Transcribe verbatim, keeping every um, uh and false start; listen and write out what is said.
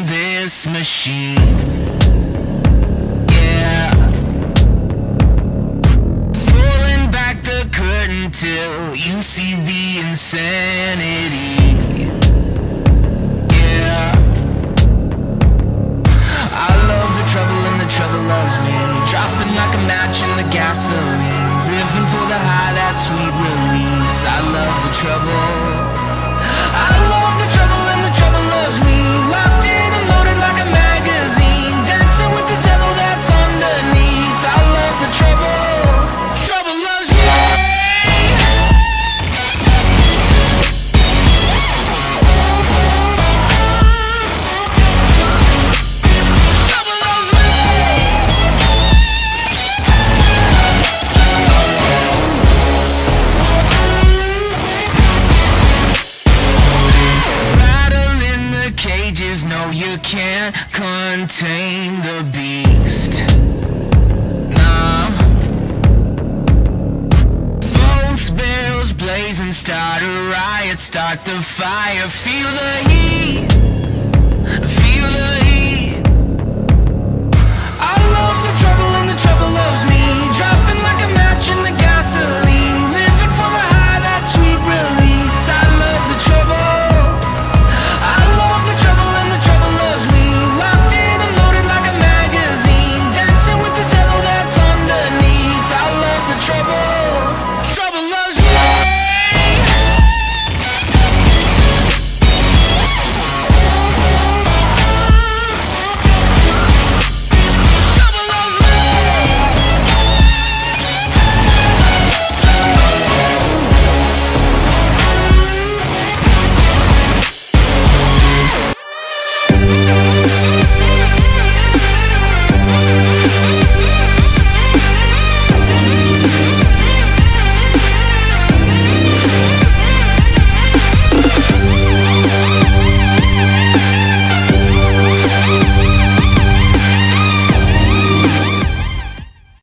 this machine. Yeah, pulling back the curtain till you see the insanity. Yeah, I love the trouble and the trouble loves me, dropping like a match in the gasoline, living for the high, that sweet release. I love the trouble. I love the trouble and the trouble loves me, locked in and loaded like a magazine, dancing with the devil that's underneath. I love the trouble. Trouble loves me. Trouble loves me. Cages, no, you can't contain the beast. Nah. Both barrels blaze and start a riot, start the fire, feel the heat.